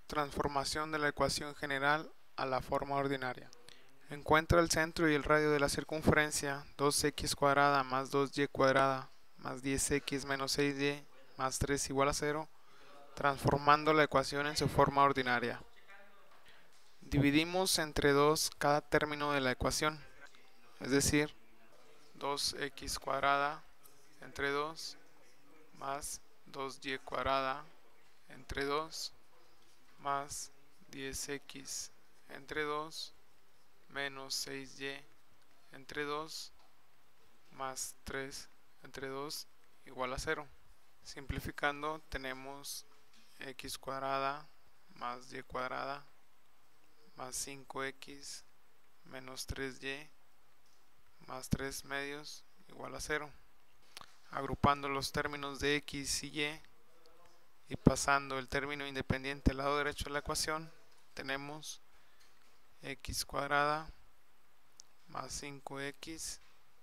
Transformación de la ecuación general a la forma ordinaria. Encuentra el centro y el radio de la circunferencia. 2x cuadrada más 2y cuadrada más 10x menos 6y más 3 igual a 0, transformando la ecuación en su forma ordinaria. Dividimos entre 2 cada término de la ecuación, es decir, 2x cuadrada entre 2 más 2y cuadrada entre 2 más 10x entre 2 menos 6y entre 2 más 3 entre 2 igual a 0. Simplificando, tenemos x cuadrada más y cuadrada más 5x menos 3y más 3 medios igual a 0. Agrupando los términos de x y y pasando el término independiente al lado derecho de la ecuación, tenemos x cuadrada más 5x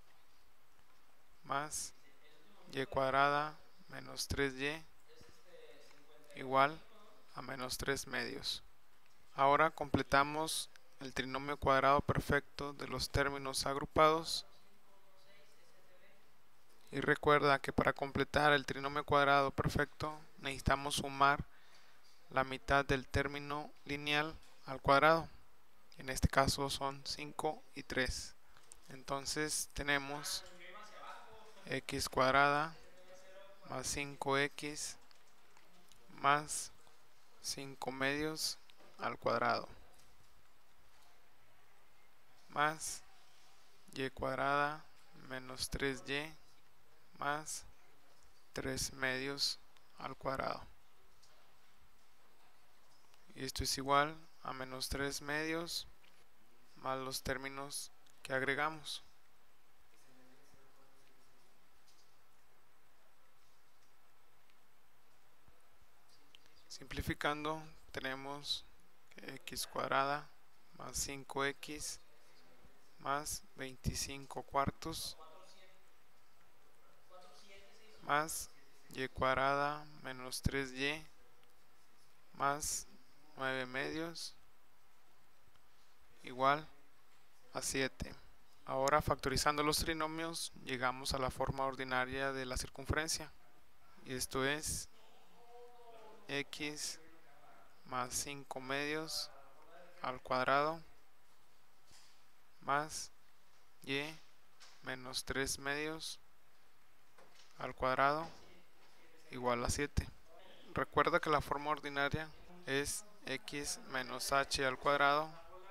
más y cuadrada menos 3y igual a menos 3 medios. Ahora completamos el trinomio cuadrado perfecto de los términos agrupados. Y recuerda que para completar el trinomio cuadrado perfecto necesitamos sumar la mitad del término lineal al cuadrado. En este caso son 5 y 3. Entonces tenemos x cuadrada más 5x más 5 medios al cuadrado más y cuadrada menos 3y más 3 medios al cuadrado. Y esto es igual a menos 3 medios más los términos que agregamos. Simplificando, tenemos x cuadrada más 5x más 25 cuartos más y cuadrada menos 3y más 9 medios igual a 7. Ahora, factorizando los trinomios, llegamos a la forma ordinaria de la circunferencia. Y esto es x más 5 medios al cuadrado más y menos 3 medios al cuadrado igual a 7. Recuerda que la forma ordinaria es x menos h al cuadrado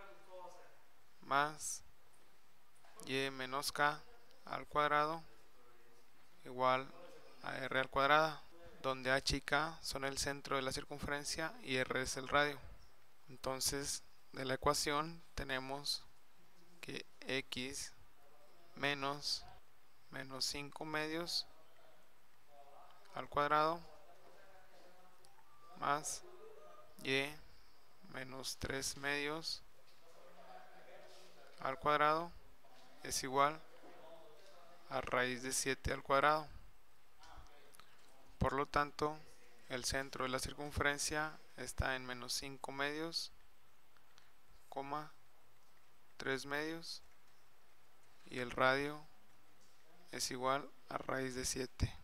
más y menos k al cuadrado igual a r al cuadrado, donde h y k son el centro de la circunferencia y r es el radio. Entonces, de la ecuación tenemos que x menos 5 medios al cuadrado más y menos 3 medios al cuadrado es igual a raíz de 7 al cuadrado. Por lo tanto, el centro de la circunferencia está en menos 5 medios, 3 medios, y el radio es igual a raíz de 7.